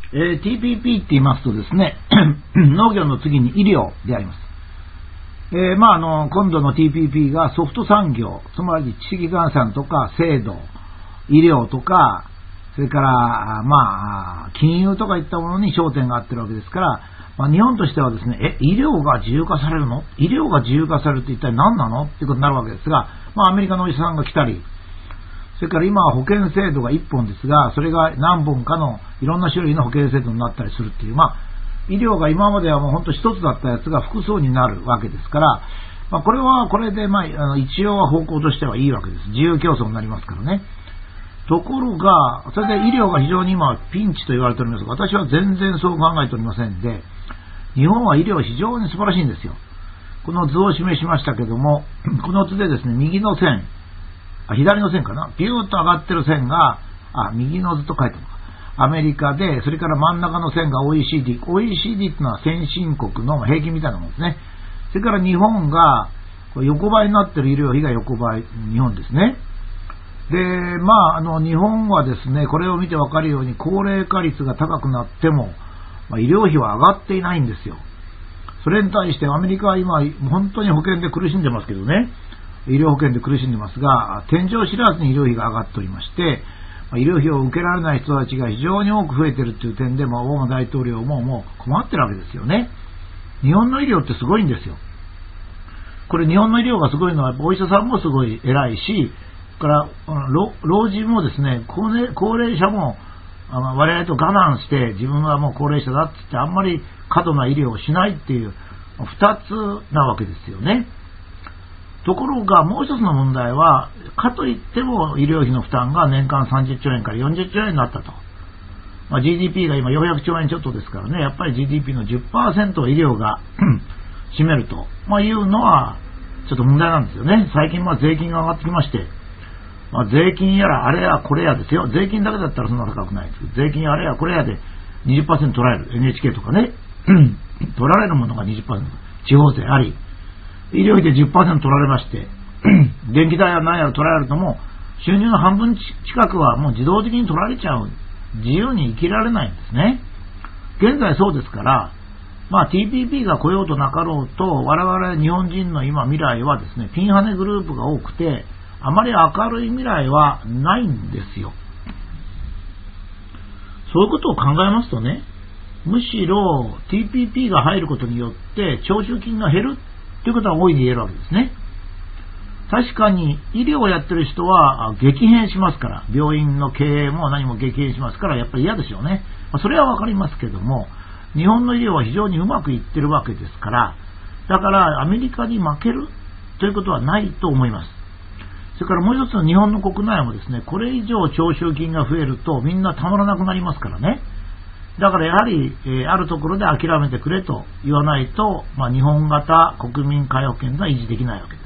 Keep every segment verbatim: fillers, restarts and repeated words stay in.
えー、ティーピーピー って言いますとですね、農業の次に医療であります。えー、まあ、あの、今度の ティーピーピー がソフト産業、つまり知識換算とか制度、医療とか、それから、まあ、金融とかいったものに焦点が合ってるわけですから、まあ、日本としてはですね、え、医療が自由化されるの？医療が自由化されるって一体何なのっていうことになるわけですが、まあ、アメリカのお医者さんが来たり、それから今は保険制度が一本ですが、それが何本かのいろんな種類の保険制度になったりするっていう、まあ、医療が今まではもう本当一つだったやつが複数になるわけですから、まあ、これはこれで、まあ、あの一応は方向としてはいいわけです。自由競争になりますからね。ところが、それで医療が非常に今ピンチと言われておりますが、私は全然そう考えておりませんで、日本は医療非常に素晴らしいんですよ。この図を示しましたけども、この図でですね、右の線、あ、左の線かな、ビューッと上がってる線が、あ、右の図と書いてあるのか。アメリカで、それから真ん中の線が オーイーシーディー。オーイーシーディー ってのは先進国の平均みたいなものですね。それから日本が、横ばいになってる医療費が横ばい、日本ですね。で、まあ、あの、日本はですね、これを見てわかるように、高齢化率が高くなっても、まあ、医療費は上がっていないんですよ。それに対してアメリカは今、本当に保険で苦しんでますけどね、医療保険で苦しんでますが、天井知らずに医療費が上がっておりまして、医療費を受けられない人たちが非常に多く増えているという点で、まあ、オバマ大統領ももう困ってるわけですよね。日本の医療ってすごいんですよ。これ日本の医療がすごいのは、お医者さんもすごい偉いし、から老、老人もですね、高齢、高齢者もあの我々と我慢して自分はもう高齢者だって言ってあんまり過度な医療をしないっていう二つなわけですよね。ところがもう一つの問題は、かといっても医療費の負担が年間さんじゅっちょうえんからよんじゅっちょうえんになったと。まあ、ジーディーピー が今よんひゃくちょうえんちょっとですからね、やっぱり ジーディーピー の じゅっパーセント を医療が占めると、まあ、いうのはちょっと問題なんですよね。最近まあ税金が上がってきまして、まあ、税金やらあれやこれやですよ。税金だけだったらそんな高くないですけど、税金やあれやこれやで にじゅっパーセント 取られる。エヌエイチケー とかね。取られるものが にじゅっパーセント。地方税あり。医療費で じゅっパーセント 取られまして、電気代や何やら取られるともう収入の半分近くはもう自動的に取られちゃう。自由に生きられないんですね。現在そうですから、まあ ティーピーピー が来ようとなかろうと、我々日本人の今未来はですね、ピンハネグループが多くて、あまり明るい未来はないんですよ。そういうことを考えますとね、むしろ ティーピーピー が入ることによって徴収金が減るということは大いに言えるわけですね。確かに医療をやってる人は激変しますから、病院の経営も何も激変しますから、やっぱり嫌ですよね。それはわかりますけども、日本の医療は非常にうまくいってるわけですから、だからアメリカに負けるということはないと思います。それからもう一つの日本の国内もですね、これ以上徴収金が増えるとみんなたまらなくなりますからね。だからやはり、えー、あるところで諦めてくれと言わないと、まあ、日本型国民皆保険が維持できないわけです。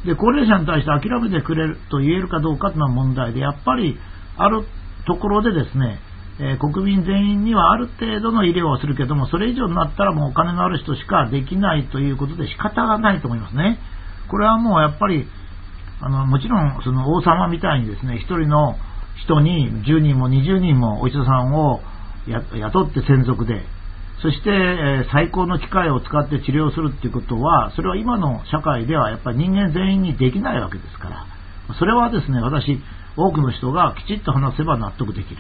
で、高齢者に対して諦めてくれると言えるかどうかというのは問題で、やっぱりあるところでですね、えー、国民全員にはある程度の医療をするけども、それ以上になったらもうお金のある人しかできないということで仕方がないと思いますね。これはもうやっぱりあのもちろんその王様みたいにですね、一人の人にじゅうにんもにじゅうにんもお医者さんを雇って専属で、そして、えー、最高の機械を使って治療するっていうことは、それは今の社会ではやっぱり人間全員にできないわけですから、それはですね、私多くの人がきちっと話せば納得できる。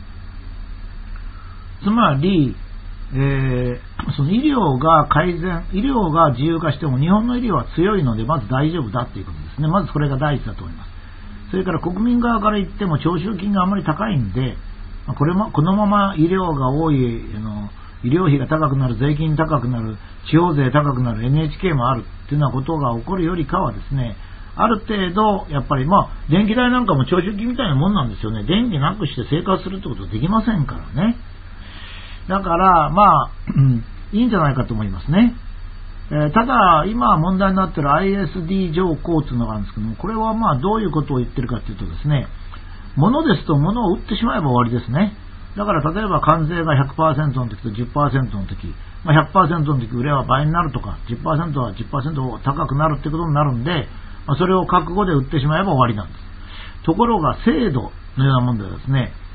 つまり、えー、その医療が改善、医療が自由化しても日本の医療は強いのでまず大丈夫だということですね。まずこれが第一だと思います。それから国民側から言っても徴収金があまり高いんで、これもこのまま医療が多いあの医療費が高くなる、税金高くなる、地方税高くなる、エヌエイチケー もあるっていうようなことが起こるよりかはですね、ある程度やっぱりまあ電気代なんかも徴収金みたいなもんなんですよね。電気なくして生活するってことはできませんからね。だからまあ、うん、いいんじゃないかと思いますね。えー、ただ今問題になっている アイエスディー 条項というのがあるんですけども、これはまあどういうことを言ってるかというとですね、物ですと物を売ってしまえば終わりですね。だから例えば関税が ひゃくパーセント の時と じゅっパーセント の時、まあ、ひゃくパーセント の時売れば倍になるとか じゅっパーセント は じゅっパーセント 高くなるってことになるんで、まあ、それを覚悟で売ってしまえば終わりなんです。ところが制度のようなものではですね、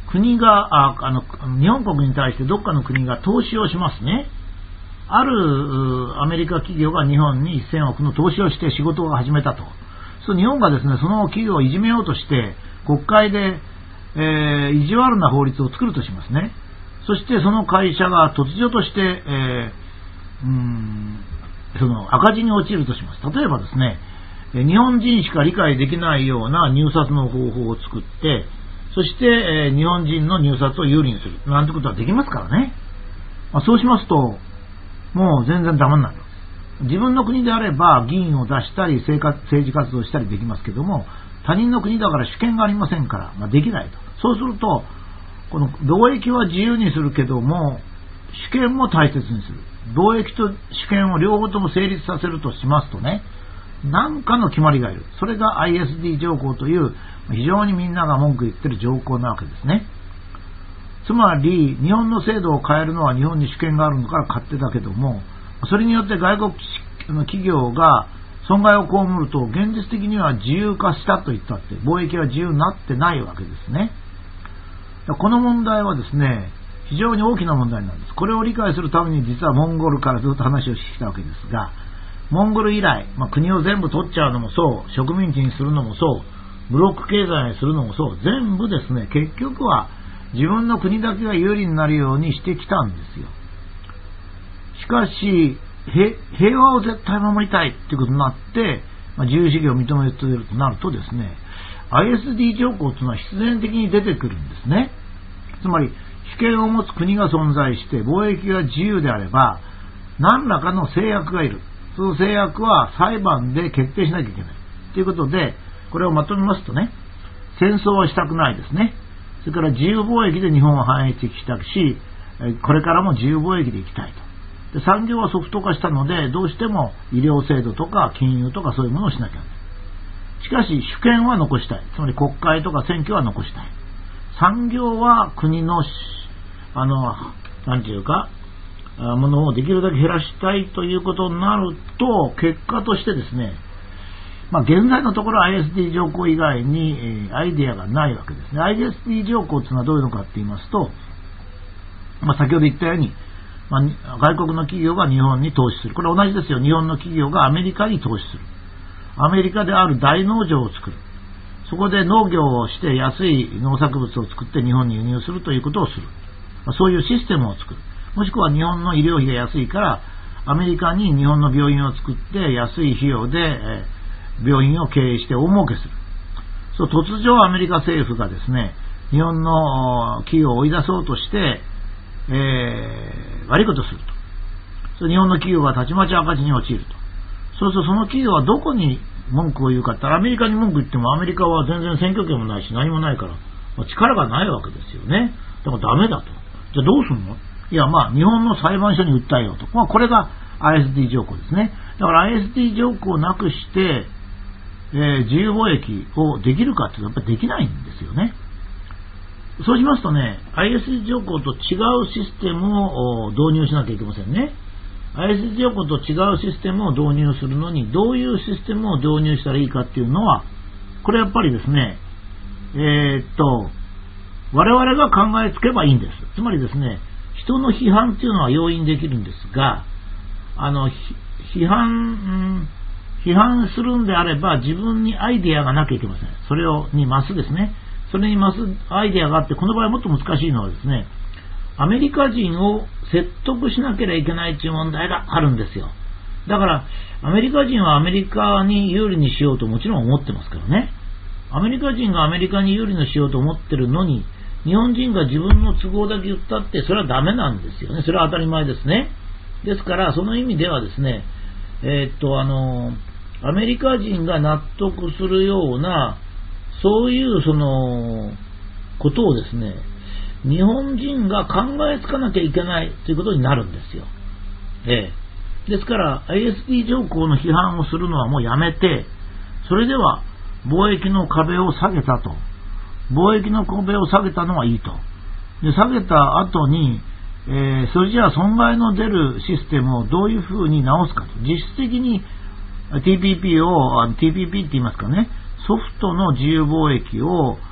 国が、あ、あの、日本国に対してどっかの国が投資をしますね。あるアメリカ企業が日本にせんおくの投資をして仕事を始めたと。そう日本がですね、その企業をいじめようとして、国会で、えー、意地悪な法律を作るとしますね。そしてその会社が突如として、えー、うーん、その赤字に陥るとします。例えばですね、日本人しか理解できないような入札の方法を作って、そして、えー、日本人の入札を有利にするなんてことはできますからね。まあ、そうしますと、もう全然ダメになる。自分の国であれば議員を出したり政活政治活動したりできますけども、他人の国だから主権がありませんから、まあ、できないと。そうすると、この貿易は自由にするけども、主権も大切にする。貿易と主権を両方とも成立させるとしますとね、何かの決まりがいる。それが アイエスディー 条項という非常にみんなが文句言ってる条項なわけですね。つまり日本の制度を変えるのは日本に主権があるのから勝手だけども、それによって外国の企業が損害を被ると現実的には自由化したと言ったって貿易は自由になってないわけですね。この問題はですね、非常に大きな問題なんです。これを理解するために実はモンゴルからずっと話をしてきたわけですが、モンゴル以来、まあ、国を全部取っちゃうのもそう、植民地にするのもそう、ブロック経済にするのもそう、全部ですね、結局は自分の国だけが有利になるようにしてきたんですよ。しかし、平和を絶対守りたいということになって、まあ、自由主義を認めているとなるとですね、アイエスディー 条項というのは必然的に出てくるんですね。つまり、主権を持つ国が存在して貿易が自由であれば、何らかの制約がいる。その制約は裁判で決定しなきゃいけない。ということで、これをまとめますとね、戦争はしたくないですね。それから自由貿易で日本は繁栄してきたし、これからも自由貿易でいきたいと。で、産業はソフト化したので、どうしても医療制度とか金融とかそういうものをしなきゃいけない。しかし主権は残したい。つまり国会とか選挙は残したい。産業は国の、あの、なんていうか、ものをできるだけ減らしたいということになると、結果としてですね、まあ、現在のところ アイエスディー 条項以外に、えー、アイデアがないわけですね。アイエスディー 条項というのはどういうのかって言いますと、まあ、先ほど言ったように、まあ、外国の企業が日本に投資する。これ同じですよ。日本の企業がアメリカに投資する。アメリカである大農場を作る。そこで農業をして安い農作物を作って日本に輸入するということをする。まあ、そういうシステムを作る。もしくは日本の医療費が安いからアメリカに日本の病院を作って安い費用で、えー、病院を経営して大儲けする。そう、突如アメリカ政府がですね、日本の企業を追い出そうとして、えー、悪いことをすると。そう日本の企業がたちまち赤字に陥ると。そうするとその企業はどこに文句を言うかって、アメリカに文句言ってもアメリカは全然選挙権もないし何もないから、まあ、力がないわけですよね。だからダメだと。じゃあどうするの？いや、まあ日本の裁判所に訴えようと。まあこれが アイエスディー 条項ですね。だから アイエスディー 条項をなくして、えー、自由貿易をできるかっていうとやっぱりできないんですよね。そうしますとね、アイエスディー 条項と違うシステムを導入しなきゃいけませんね。アイエスディー 条項と違うシステムを導入するのにどういうシステムを導入したらいいかっていうのは、これやっぱりですね、えー、っと我々が考えつけばいいんです。つまりですね、人の批判っていうのは容易にできるんですが、あの批判、うん、批判するんであれば自分にアイデアがなきゃいけません。それをに増すですね。それに増すアイデアがあって、この場合もっと難しいのはですね、アメリカ人を説得しなければいけないという問題があるんですよ。だからアメリカ人はアメリカに有利にしようともちろん思ってますからね。アメリカ人がアメリカに有利にしようと思ってるのに、日本人が自分の都合だけ言ったってそれはダメなんですよね。それは当たり前ですね。ですからその意味ではですね、えー、っとあのアメリカ人が納得するようなそういうそのことをですね、日本人が考えつかなきゃいけないということになるんですよ。ええ、ですから アイエスディー 条項の批判をするのはもうやめて、それでは貿易の壁を下げたと。貿易の壁を下げたのはいいと。で、下げた後に、えー、それじゃあ損害の出るシステムをどういうふうに直すかと。実質的に ティーピーピー を、ティーピーピー って言いますかね、ソフトの自由貿易を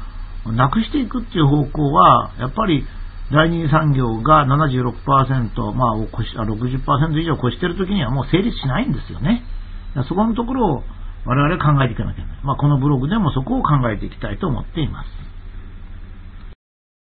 なくしていくっていう方向は、やっぱり第二次産業が ななじゅうろくパーセント、まあ、ろくじゅっパーセント以上越しているときにはもう成立しないんですよね。そこのところを我々考えていかなきゃいけない。まあ、このブログでもそこを考えていきたいと思っています。